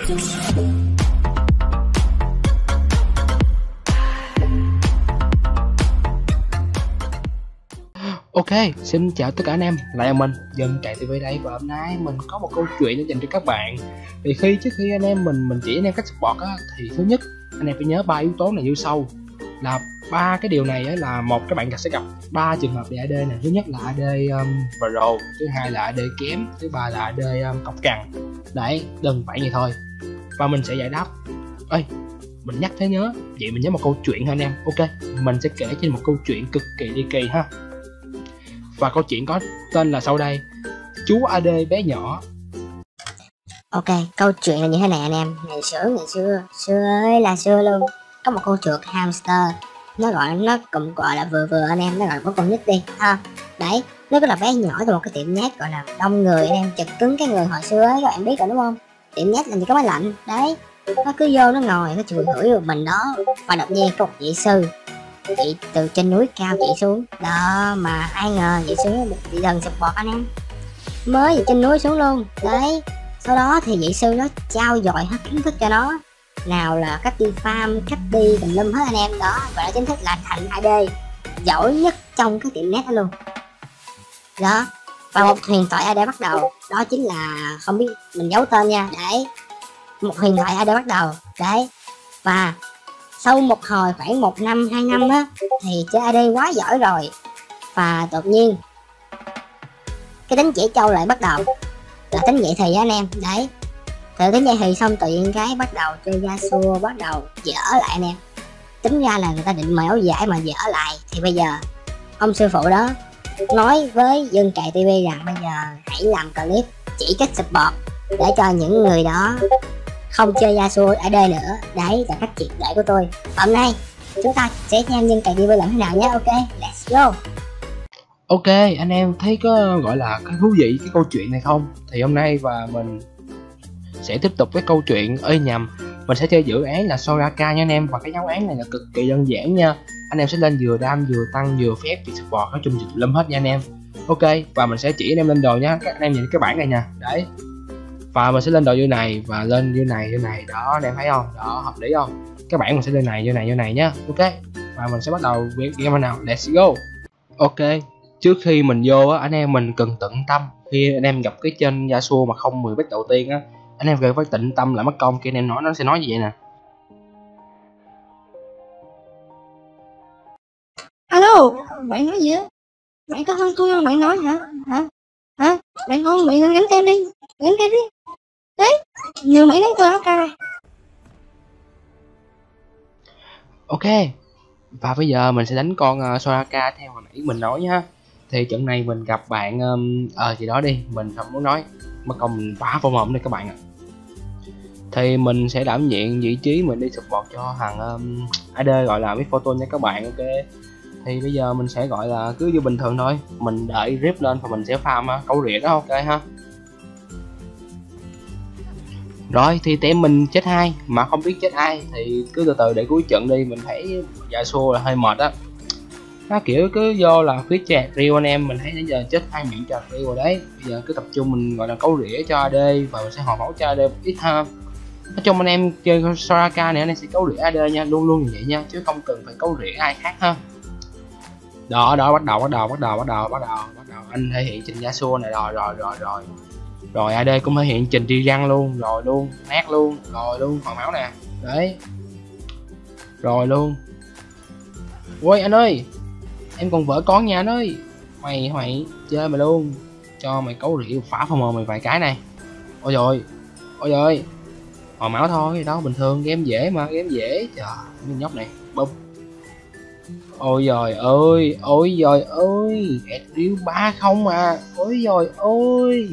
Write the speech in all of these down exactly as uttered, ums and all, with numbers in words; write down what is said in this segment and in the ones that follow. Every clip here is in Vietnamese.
Ok, xin chào tất cả anh em, lại là mình, Dân Cày ti vi đây, và hôm nay mình có một câu chuyện để dành cho các bạn. Thì khi trước khi anh em mình mình chỉ anh em cách support á, thì thứ nhất anh em phải nhớ ba yếu tố này như sau. Là ba cái điều này á, là một các bạn sẽ gặp ba trường hợp về a đê này. Thứ nhất là a đê um, Pro, thứ hai là a đê kém, thứ ba là a đê um, cọc cằn. Đấy, đơn giản vậy thôi. Và mình sẽ giải đáp. Ê, mình nhắc thế nhớ, vậy mình nhớ một câu chuyện ha anh em. Ok, mình sẽ kể cho một câu chuyện cực kỳ đi kỳ ha. Và câu chuyện có tên là sau đây: Chú a đê bé nhỏ. Ok, câu chuyện là như thế này anh em. Ngày xưa ngày xưa xưa ơi là xưa luôn, có một con chuột hamster, nó gọi nó cũng gọi là vừa vừa anh em, nó gọi có con nít đi ha. Đấy, nó rất là bé nhỏ trong một cái tiệm net gọi là đông người anh em, chật cứng cái người hồi xưa ấy, các bạn biết rồi đúng không? Tiệm net làm gì có máy lạnh. Đấy, nó cứ vô nó ngồi nó chùi hửi một mình đó. Và đột nhiên có một vị sư, chị từ trên núi cao chị xuống đó, mà ai ngờ chị xuống bị lần support anh em, mới từ trên núi xuống luôn. Đấy, sau đó thì vị sư nó trao dồi hết kiến thức cho nó, nào là cách đi farm, cách đi tùm lum hết anh em. Đó gọi là chính thức là thành a đê giỏi nhất trong cái tiệm net đó luôn đó. Và một huyền thoại a đê bắt đầu, đó chính là không biết mình giấu tên nha. Đấy, một huyền thoại a đê bắt đầu. Đấy, và sau một hồi khoảng một năm hai năm á, thì chơi a đê quá giỏi rồi, và đột nhiên cái tính chỉ trâu lại bắt đầu, là tính dậy thì á anh em. Đấy, từ tính dậy thì xong tự nhiên cái bắt đầu chơi Yasuo, bắt đầu dở lại anh em. Tính ra là người ta định mời áo giải mà dở lại, thì bây giờ ông sư phụ đó nói với Dân Cày ti vi rằng bây giờ hãy làm clip chỉ cách support để cho những người đó không chơi Yasuo a đê nữa. Đấy là cách triệt để của tôi. Hôm nay chúng ta sẽ xem Dân Cày ti vi làm thế nào nhé. Ok, let's go. Ok, anh em thấy có gọi là cái thú vị cái câu chuyện này không? Thì hôm nay và mình sẽ tiếp tục với câu chuyện ơi nhầm mình sẽ chơi dự án là Soraka nha anh em. Và cái giáo án này là cực kỳ đơn giản nha. Anh em sẽ lên vừa đam vừa tăng vừa phép thì support, nói chung dịch lâm hết nha anh em. Ok, và mình sẽ chỉ anh em lên đồ nha. Các anh em nhìn cái bảng này nha. Đấy, và mình sẽ lên đồ như này và lên như này như này đó, anh em thấy không? Đó, hợp lý không? Các bạn mình sẽ lên này như này như này nhá. Ok, và mình sẽ bắt đầu với game nào. Let's go. Ok, trước khi mình vô á, anh em mình cần tận tâm. Khi anh em gặp cái trên Yasuo mà không mười bit đầu tiên á, anh em cần phải tịnh tâm lại mất công. Khi anh em nói nó sẽ nói như vậy nè. Alo, bạn nói gì á? Bạn có hơn tôi không? Bạn nói hả? Hả? Hả? Bạn không, bạn gánh tem đi, gánh tem đi. Đấy, nhiều mấy đánh tôi áo ca. Ok, và bây giờ mình sẽ đánh con uh, Soraka theo hồi nãy mình nói nhá. Thì trận này mình gặp bạn um, ờ gì đó đi, mình không muốn nói mất công mình phá vào mồm đây các bạn ạ. Thì mình sẽ đảm nhiệm vị trí mình đi support cho thằng um, a đê gọi là Miss Photo nha các bạn. Ok, thì bây giờ mình sẽ gọi là cứ như bình thường thôi, mình đợi rip lên và mình sẽ farm uh, câu rỉa đó. Ok ha. Rồi thì tem mình chết hai mà không biết chết ai, thì cứ từ từ để cuối trận đi. Mình thấy Yasuo là hơi mệt á, nó kiểu cứ vô là phía chạc riêu anh em. Mình thấy nãy giờ chết hai miệng chạc riêu rồi đấy. Bây giờ cứ tập trung mình gọi là cấu rỉa cho a đê, và mình sẽ hồi máu cho a đê ít ha. Nói chung anh em chơi Soraka này anh em sẽ cấu rỉa a đê nha, luôn luôn như vậy nha, chứ không cần phải cấu rỉa ai khác ha. Đó đó, bắt đầu bắt đầu bắt đầu bắt đầu bắt đầu bắt đầu anh thể hiện trình Yasuo này rồi rồi rồi rồi rồi a đê cũng thể hiện trình đi răng luôn rồi luôn, nát luôn rồi luôn, hồi máu nè. Đấy, rồi luôn. Ôi anh ơi, em còn vợ con nhà anh ơi. Mày mày chơi mày luôn, cho mày cấu rỉa phá phòng mờ mày vài cái này. Ôi rồi, ôi rồi, hồi máu thôi, đó bình thường, game dễ mà, game dễ. Trời, cái nhóc này bum. Ôi giời ơi, ôi giời ơi, ẹt điêu ba không à. Ôi giời ơi.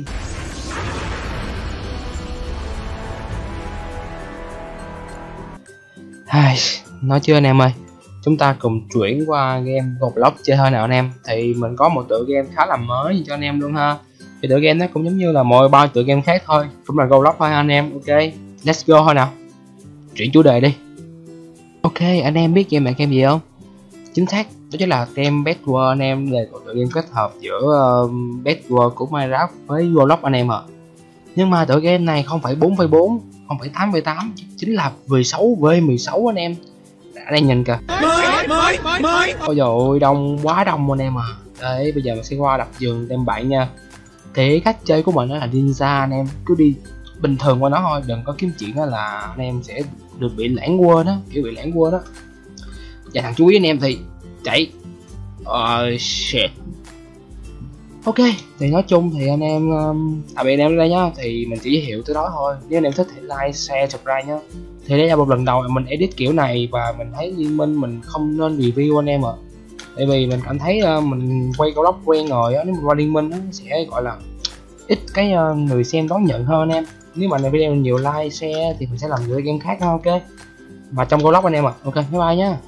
Hai, nói chưa anh em ơi, chúng ta cùng chuyển qua game Roblox chơi thôi nào anh em. Thì mình có một tựa game khá là mới cho anh em luôn ha. Thì tựa game nó cũng giống như là mọi ba tựa game khác thôi, cũng là Roblox thôi anh em. Ok, let's go thôi nào, chuyển chủ đề đi. Ok, anh em biết game này game gì không? Chính xác, đó chính là game Bed Wars anh em, là một tựa game kết hợp giữa uh, Bed Wars của Minecraft với Roblox anh em ạ. Nhưng mà tựa game này không phải bốn phẩy bốn không phải tám v tám, chính là v sáu v mười sáu anh em. Anh em nhìn kìa. Ôi dồi ôi, đông quá đông anh em à. Đấy, bây giờ mình sẽ qua đặt giường đem bạn nha. Thì cách chơi của mình đó là ninja anh em, cứ đi bình thường qua nó thôi, đừng có kiếm chuyện đó là anh em sẽ được bị lãng quên á, kiểu bị lãng quên đó. Và thằng chú ý anh em thì chạy. Oh shit. Ok, thì nói chung thì anh em um, tạm biệt anh em ở đây nhá. Thì mình chỉ giới thiệu tới đó thôi. Nếu anh em thích thì like, share, subscribe nhá. Thì đây là một lần đầu mình edit kiểu này và mình thấy Liên Minh mình không nên review anh em ạ. À. Tại vì mình cảm thấy uh, mình quay Call of quen rồi á, nếu mình qua Liên Minh á sẽ gọi là ít cái uh, người xem đón nhận hơn anh em. Nếu mà này video nhiều like, share thì mình sẽ làm những game khác thôi, ok. Mà trong Call of anh em ạ. À. Ok, bye bye nhá.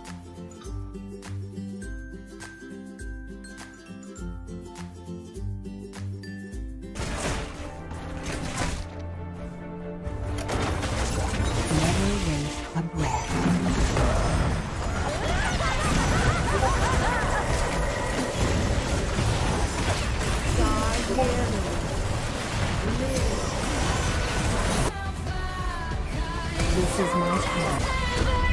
This is my path.